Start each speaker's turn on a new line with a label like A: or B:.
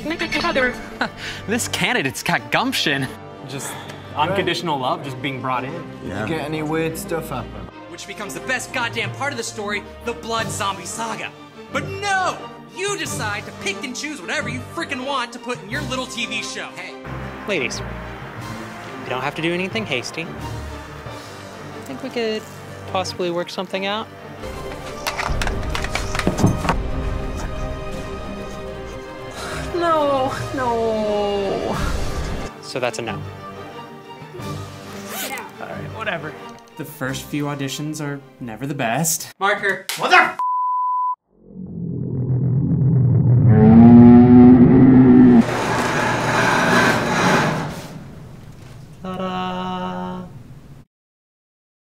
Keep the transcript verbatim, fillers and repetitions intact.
A: This candidate's got gumption.
B: Just unconditional love just being brought in.
C: Yeah.
D: You get any weird stuff happen?
E: Which becomes the best goddamn part of the story, the Blood Zombie Saga. But no! You decide to pick and choose whatever you freaking want to put in your little T V show. Hey.
A: Ladies, we don't have to do anything hasty. I think we could possibly work something out.
F: No, no.
A: So that's a no.
F: Get out.
B: All right, whatever. The first few auditions are never the best.
E: Marker.
B: Mother